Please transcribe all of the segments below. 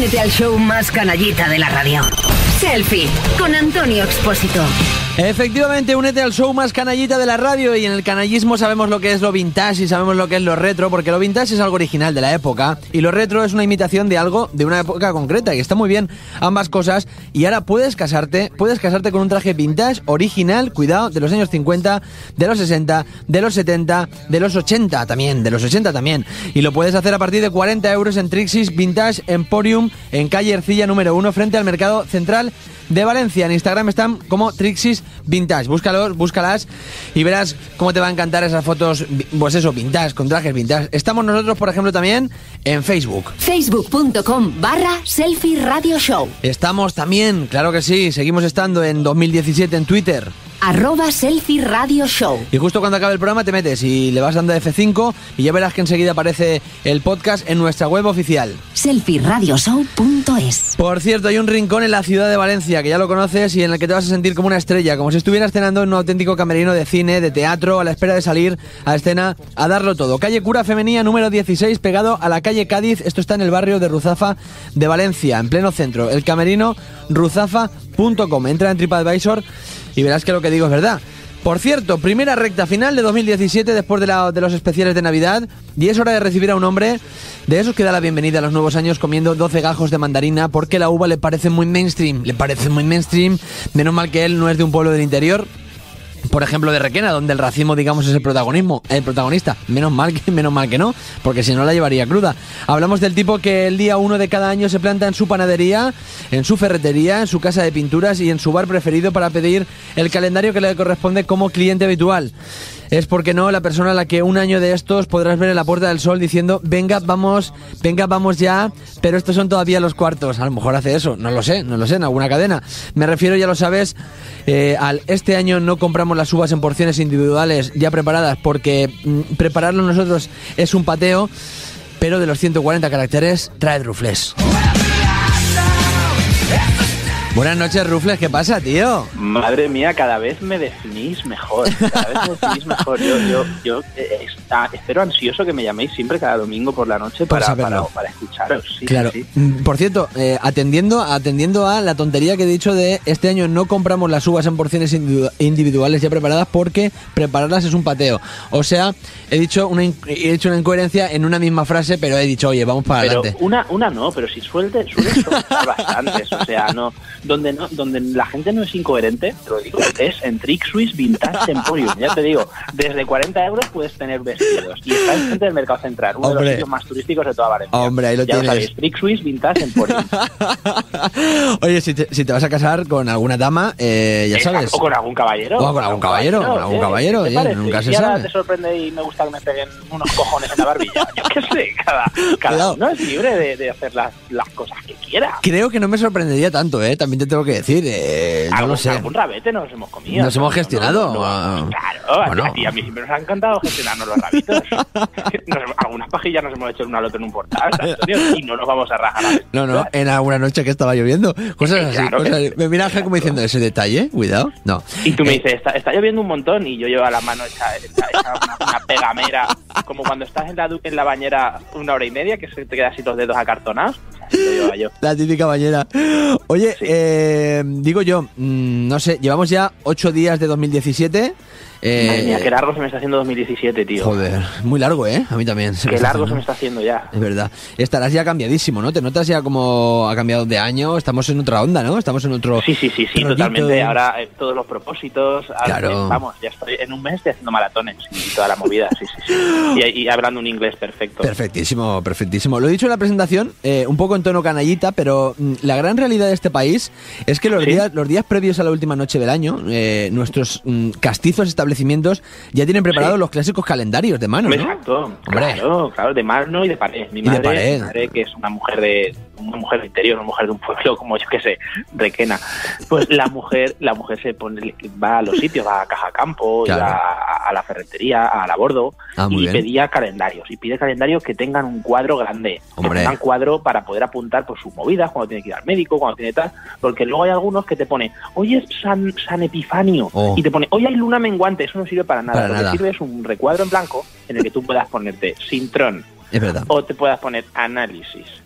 Únete al show más canallita de la radio. Selfie con Antonio Expósito. Efectivamente, únete al show más canallita de la radio, y en el canallismo sabemos lo que es lo vintage y sabemos lo que es lo retro, porque lo vintage es algo original de la época y lo retro es una imitación de algo de una época concreta, y está muy bien ambas cosas. Y ahora puedes casarte con un traje vintage original, cuidado, de los años 50, de los 60, de los 70, de los 80 también, y lo puedes hacer a partir de 40 euros en Trixis Vintage Emporium, en calle Ercilla número 1, frente al Mercado Central de Valencia. En Instagram están como Trixis Vintage. Búscalas y verás cómo te va a encantar esas fotos, pues eso, vintage, con trajes vintage. Estamos nosotros, por ejemplo, también en Facebook. Facebook.com/Selfie Radio Show. Estamos también, claro que sí, seguimos estando en 2017 en Twitter. @Selfie Radio Show. Y justo cuando acabe el programa te metes y le vas dando F5 y ya verás que enseguida aparece el podcast en nuestra web oficial. selfieradioshow.es. Por cierto, hay un rincón en la ciudad de Valencia que ya lo conoces y en el que te vas a sentir como una estrella, como si estuvieras cenando en un auténtico camerino de cine, de teatro, a la espera de salir a escena a darlo todo. Calle Cura Femenía número 16, pegado a la calle Cádiz. Esto está en el barrio de Ruzafa de Valencia, en pleno centro. El camerino ruzafa.com. Entra en TripAdvisor y verás que lo que digo es verdad. Por cierto, primera recta final de 2017 después de los especiales de Navidad, y es hora de recibir a un hombre de esos que da la bienvenida a los nuevos años comiendo 12 gajos de mandarina porque la uva le parece muy mainstream. Menos mal que él no es de un pueblo del interior, por ejemplo de Requena, donde el racismo, digamos, es el protagonista. Menos mal que no, porque si no la llevaría cruda. Hablamos del tipo que el día 1 de cada año se planta en su panadería, en su ferretería, en su casa de pinturas y en su bar preferido para pedir el calendario que le corresponde como cliente habitual. Es, porque no, la persona a la que un año de estos podrás ver en la Puerta del Sol diciendo venga, vamos ya, pero estos son todavía los cuartos. A lo mejor hace eso, no lo sé, en alguna cadena. Me refiero, ya lo sabes, al este año no compramos las uvas en porciones individuales ya preparadas, porque prepararlo nosotros es un pateo, pero de los 140 caracteres trae Rufles. Buenas noches, Rufles, ¿qué pasa, tío? Madre mía, cada vez me definís mejor. Yo espero ansioso que me llaméis siempre cada domingo por la noche para escucharos. Sí, claro. Sí. Por cierto, atendiendo a la tontería que he dicho de este año no compramos las uvas en porciones individuales ya preparadas porque prepararlas es un pateo. O sea, he dicho una incoherencia en una misma frase, pero he dicho, oye, vamos para adelante. Una no, pero si suele soltar bastantes. O sea, no... Donde la gente no es incoherente, te lo digo, es en Trixis Vintage Emporium. Ya te digo, desde 40 euros puedes tener vestidos. Y está enfrente del Mercado Central, uno de los sitios más turísticos de toda Valencia. Hombre, ahí lo ya tienes. Lo sabéis, Trixis Vintage Emporium. Oye, si te vas a casar con alguna dama, ya sabes. O con algún caballero. O con algún caballero, oye, nunca se sabe. sabe. Te sorprende y me gusta que me peguen unos cojones en la barbilla. Yo qué sé, cada uno es libre de hacer las cosas que quiera. Creo que no me sorprendería tanto, también te tengo que decir. No lo sé. Algún rabete nos hemos comido. Nos hemos gestionado. Claro, bueno. A mí siempre nos ha encantado gestionarnos los rabitos. Algunas pajillas nos hemos hecho el uno al otro en un portal, Antonio, y no nos vamos a rajar. No, en alguna noche que estaba lloviendo. Cosas así. Claro Me mira Ángel como diciendo ese detalle, cuidado. No. Y tú me dices, está lloviendo un montón, y yo llevo a la mano hecha una pegamera, como cuando estás en la bañera 1 hora y media, que se te quedan así los dedos acartonados. Yo. La típica bañera. Oye, sí. Digo yo, no sé, llevamos ya 8 días de 2017. Madre mía, qué largo se me está haciendo 2017, tío. Joder, muy largo, A mí también. Qué largo se me está haciendo ya. Es verdad. Estarás ya cambiadísimo, ¿no? ¿Te notas ya como ha cambiado de año? Estamos en otra onda, ¿no? Estamos en otro... Sí, totalmente. Ahora todos los propósitos. Claro. Vamos, ya estoy en un mes, estoy haciendo maratones y toda la movida, sí. Y hablando un inglés perfecto. Perfectísimo. Lo he dicho en la presentación, un poco en tono canallita, pero la gran realidad de este país es que los días previos a la última noche del año, nuestros castizos establecimientos ya tienen preparados los clásicos calendarios de mano, ¿no? Exacto, claro, de mano y de pared. Mi madre, que es una mujer de interior, una mujer de un pueblo como yo que sé, Requena, pues la mujer se pone, va a los sitios, va a Caja Campo, claro, va a la ferretería, a la Bordo, y pedía calendarios, y pide calendarios que tengan un cuadro grande, que tengan cuadro para poder apuntar por sus movidas, cuando tiene que ir al médico, cuando tiene tal, porque luego hay algunos que te pone, hoy es San Epifanio, y te pone, hoy hay luna menguante. Eso no sirve para nada. Lo que sirve es un recuadro en blanco en el que tú puedas ponerte Sintrón. Es verdad. O te puedas poner análisis.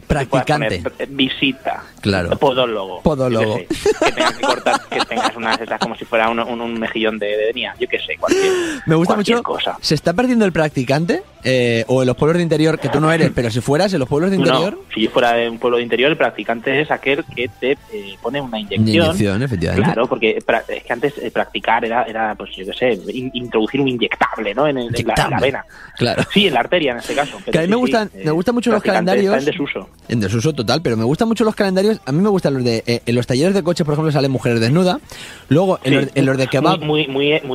Practicante. Visita. Claro. Podólogo. Podólogo. Que tengas que cortar, que tengas unas esas como si fuera un mejillón de etnia. Yo qué sé, Me gusta mucho. Cosa. ¿Se está perdiendo el practicante? O en los pueblos de interior, que tú no eres, pero si fueras en los pueblos de interior... No, si yo fuera de un pueblo de interior, el practicante es aquel que te pone una inyección. Efectivamente. Claro, porque es que antes practicar era, pues yo qué sé, introducir un inyectable, ¿no? En la vena. Claro. Sí, en la arteria en este caso. Que a mí me gustan mucho los calendarios. Está en desuso. En desuso total, pero me gustan mucho los calendarios. A mí me gustan los de... en los talleres de coche, por ejemplo, salen mujeres desnudas. Luego, en los de kebab... Muy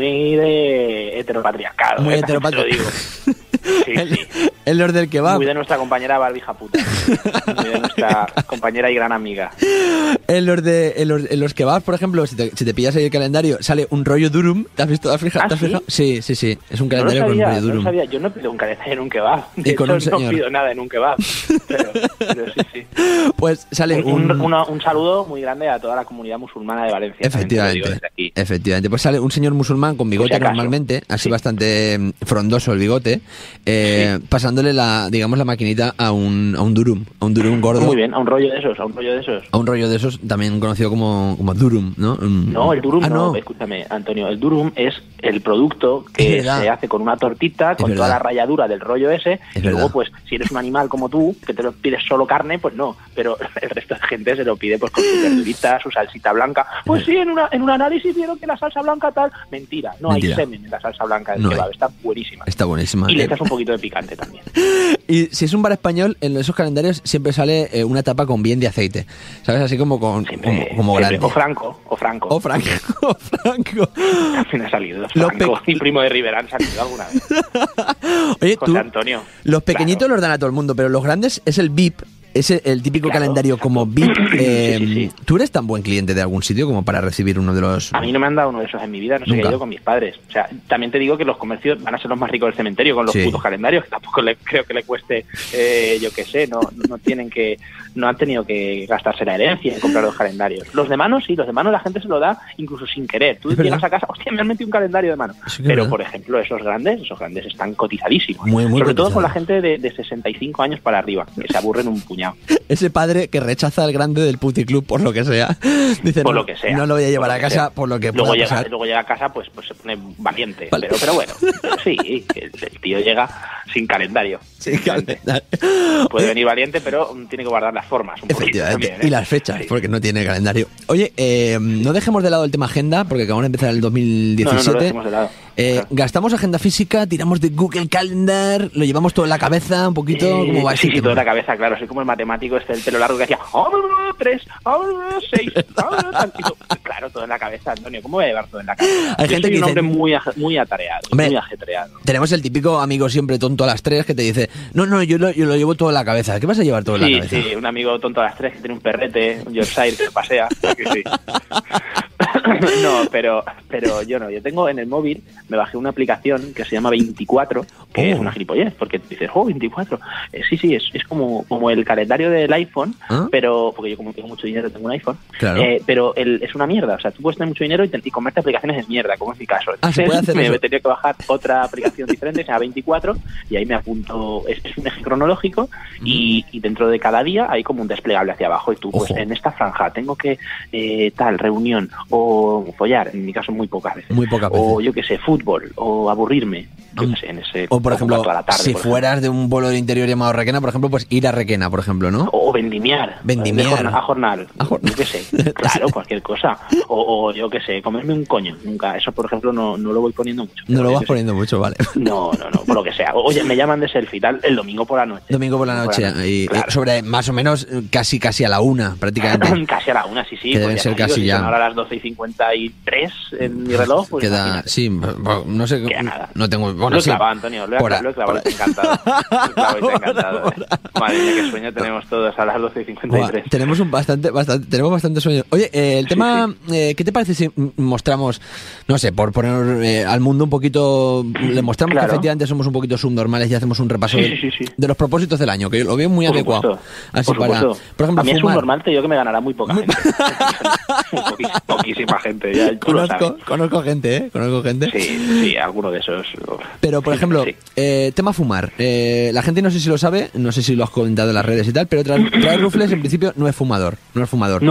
de heteropatriarcado. Muy heteropatriarcado. Te lo digo. Sí. En los del kebab. Muy de nuestra compañera Barbija puta. Muy de nuestra compañera y gran amiga. En los kebabs, por ejemplo, si te pillas ahí el calendario, sale un rollo durum. ¿Te has visto? ¿Te has fijado? ¿Sí? Sí. Es un calendario con un rollo durum. No sabía. Yo no pido un calendario en un kebab. De hecho, no pido nada en un kebab. Pero sí. Pues sale un saludo muy grande a toda la comunidad musulmana de Valencia. Efectivamente. Pues sale un señor musulmán con bigote normalmente, así bastante frondoso el bigote, pasándole la maquinita a un durum gordo. Muy bien, a un rollo de esos. A un rollo de esos, también conocido como durum, ¿no? No, el durum no, escúchame, Antonio, el durum es el producto que se hace con una tortita, con toda la ralladura del rollo ese, y luego pues si eres un animal como tú, que te lo pides solo carne, pues no, pero el resto de gente se lo pide pues con su verdurita, su salsita blanca. Pues sí, en un análisis vieron que la salsa blanca tal, mentira, hay semen en la salsa blanca del kebab, está buenísima. Está buenísima. Y le echas un poquito de picante también. Y si es un bar español, en esos calendarios siempre sale una tapa con bien de aceite, ¿sabes? Así como grande. O Franco. También ha salido Franco y Primo de Rivera han salido alguna vez. Oye, José Antonio. Los pequeñitos los dan a todo el mundo, pero los grandes es el VIP. Es el típico calendario como VIP. Sí. ¿Tú eres tan buen cliente de algún sitio como para recibir uno de los...? A mí no me han dado uno de esos en mi vida, no sé qué he ido con mis padres. O sea, también te digo que los comercios van a ser los más ricos del cementerio con los putos calendarios, que tampoco creo que le cueste, yo qué sé, no han tenido que gastarse la herencia en comprar los calendarios. Los de mano sí, los de mano la gente se lo da incluso sin querer. Tú llegas a casa, hostia, me han metido un calendario de mano. Pero, por ejemplo, esos grandes están cotizadísimos. Muy sobre todo con la gente de 65 años para arriba, que se aburren un puñado. Ese padre que rechaza al grande del puticlub por lo que sea. Dice, por lo que sea. No lo voy a llevar a casa por lo que pueda pasar. Luego llega a casa, pues se pone valiente. Vale. Pero bueno, sí, el tío llega sin calendario. Sin calendario. Puede venir valiente, pero tiene que guardar las formas un poquito también, ¿eh? Y las fechas, porque no tiene calendario. Oye, no dejemos de lado el tema agenda, porque acabamos de empezar el 2017. No lo dejemos de lado. Gastamos agenda física, tiramos de Google Calendar, lo llevamos todo en la cabeza un poquito. ¿Cómo va? Sí, todo en la cabeza, claro. Soy como el matemático del pelo largo que hacía 3, 6, claro, todo en la cabeza, Antonio. ¿Cómo voy a llevar todo en la cabeza? Hay gente que un hombre dice, muy atareado, hombre, muy ajetreado. Tenemos el típico amigo siempre tonto a las 3 que te dice, no, yo lo llevo todo en la cabeza. ¿Qué vas a llevar todo en la cabeza? Sí, un amigo tonto a las 3 que tiene un perrete, un Yorkshire que pasea. Sí. No, pero yo no. Yo tengo en el móvil, me bajé una aplicación que se llama 24, que es una gilipollez, porque dices, 24. Sí, es como el calendario del iPhone, pero porque yo como tengo mucho dinero tengo un iPhone, claro. Pero es una mierda. O sea, tú puedes tener mucho dinero y comerte aplicaciones de mierda, como es mi caso. Entonces, me tenía que bajar otra aplicación diferente, se llama 24, y ahí me apunto, es un eje cronológico, y dentro de cada día hay como un desplegable hacia abajo, y tú, pues en esta franja tengo que reunión, o follar, en mi caso muy pocas veces. O yo que sé, fútbol, o aburrirme, yo que sé, en ese... O por ejemplo, toda la tarde, si fueras de un pueblo del interior llamado Requena, por ejemplo, pues ir a Requena, por ejemplo, ¿no? O vendimiar. A jornal. Yo que sé, claro, cualquier cosa. O yo que sé, comerme un coño. Nunca, eso por ejemplo no lo voy poniendo mucho. No lo vas poniendo mucho, vale. No, por lo que sea. Oye, me llaman de selfie tal el domingo por la noche. Domingo por la noche. Y claro. Sobre más o menos casi a la 1, prácticamente. Casi a la 1, sí. Que deben ser casi ya. Ahora a las 12:53 en mi reloj, pues queda, imagínate. Sí, no sé. Nada. No tengo... Bueno, lo he sí. clavado, Antonio, lo he clavado, te he encantado. Madre mía, qué sueño tenemos todos a las 12:53. Tenemos bastante sueño. Oye, el tema, ¿qué te parece si mostramos, no sé, por poner al mundo un poquito, le mostramos que efectivamente somos un poquito subnormales y hacemos un repaso de los propósitos del año, que lo veo muy adecuado. Así por ejemplo, a mí es subnormal, te digo que me ganará muy poca gente. Poquísima gente, ya tú lo sabes. Conozco gente, Conozco gente. Sí, alguno de esos. Pero, por ejemplo, tema fumar. La gente no sé si lo sabe, no sé si lo has comentado en las redes y tal, pero trae Rufles en principio no es fumador. No.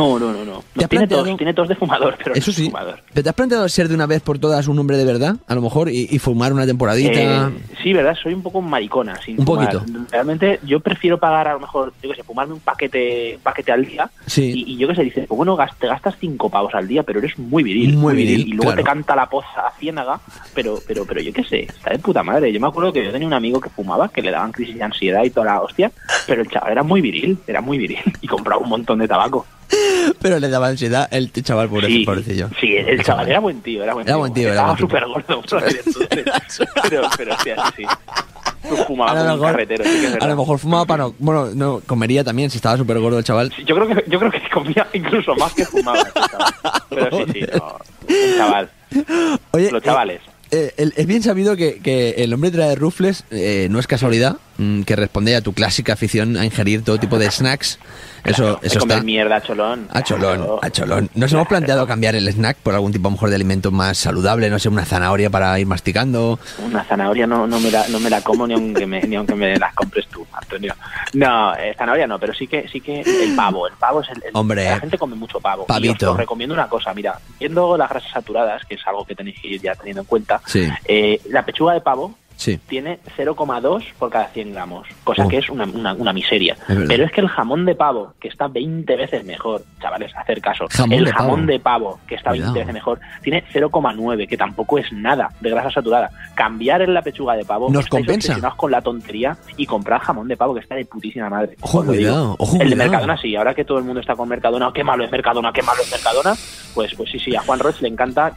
Tiene tos de fumador, pero eso no es sí. fumador. ¿Pero te has planteado ser de una vez por todas un hombre de verdad, a lo mejor, y fumar una temporadita? Sí, verdad, soy un poco maricona. Sin un fumar. poquito. Realmente yo prefiero pagar a lo mejor, yo qué sé, fumarme un paquete al día. Sí. Y yo qué sé, dices, pues bueno, te gastas 5 pavos al día, pero eres muy viril. Muy viril, y luego claro. te canta la poza a ciénaga, pero yo qué sé, está de puta madre. Yo me acuerdo que yo tenía un amigo que fumaba, que le daban crisis de ansiedad y toda la hostia, pero el chaval era muy viril y compraba un montón de tabaco. Pero le daba ansiedad el chaval pobrecillo. Sí, el chaval era buen tío. Estaba súper gordo, pero sí, así sí. Fumaba como un carretero, sí que es verdad. A lo mejor fumaba para no... Bueno, no, comería también si estaba súper gordo el chaval. Sí, yo creo que comía incluso más que fumaba ese chaval. Pero sí, no, un chaval. Oye, los chavales. Es bien sabido que el hombre trae Rufles, no es casualidad, que responde a tu clásica afición a ingerir todo tipo de snacks. Eso Comer está. Mierda a cholón. A cholón. Nos hemos planteado cambiar el snack por algún tipo a lo mejor de alimento más saludable, no sé, una zanahoria para ir masticando. Una zanahoria no me la como ni aunque me las compres tú, Antonio. No, zanahoria no, pero sí que el pavo. El pavo es el hombre, la gente come mucho pavo. Pavito. Y os recomiendo una cosa, mira, viendo las grasas saturadas, que es algo que tenéis que ir ya teniendo en cuenta, sí. La pechuga de pavo sí. tiene 0,2 por cada 100 gramos, cosa que es una miseria. Es pero es que el jamón de pavo, que está 20 veces mejor, chavales, hacer caso, jamón de pavo, que está 20 veces mejor, tiene 0,9, que tampoco es nada de grasa saturada. Cambiar en la pechuga de pavo, nos compensa. Obsesionados con la tontería y comprar jamón de pavo, que está de putísima madre. Ojo, cuidado. El de Mercadona sí, ahora que todo el mundo está con Mercadona, qué malo es Mercadona, pues sí, a Juan Roig le encanta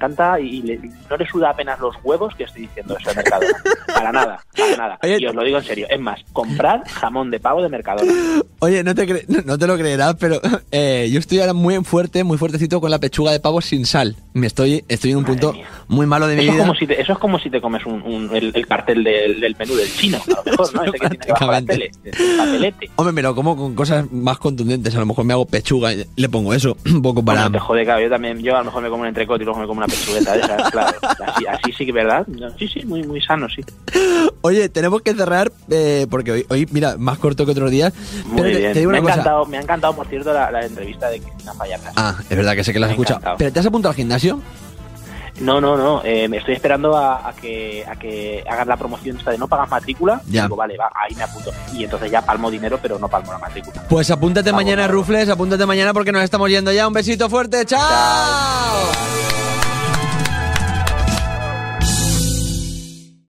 y no le suda apenas los huevos que estoy diciendo eso de Mercadona. Para nada. Oye, y os lo digo en serio. Es más, comprad jamón de pavo de Mercadona. Oye, no te lo creerás, pero yo estoy ahora muy fuertecito con la pechuga de pavo sin sal. Estoy en un punto muy malo de mi vida. Eso es como si te comes el cartel del menú del chino, a lo mejor, ¿no? Ese que tiene debajo la tele, el papelete. Hombre, me lo como con cosas más contundentes. A lo mejor me hago pechuga y le pongo eso, un poco para... Bueno, te jode, claro. Yo a lo mejor me como un entrecot y luego me como una pechugueta de esas, claro. Así sí que es verdad. Sí, muy, muy sano, sí. Oye, tenemos que cerrar porque hoy, mira, más corto que otros días. Muy bien. Te digo una cosa. Me ha encantado, por cierto, la entrevista de Cristina Fallarras. Es verdad que sé que la has escuchado. ¿Pero te has apuntado al gimnasio? No. Me estoy esperando a que hagas la promoción esta de no pagas matrícula. Ya. Digo, vale, va, ahí me apunto. Y entonces ya palmo dinero, pero no palmo la matrícula. Pues apúntate mañana, Rufles, apúntate mañana porque nos estamos yendo ya. Un besito fuerte, ¡chao!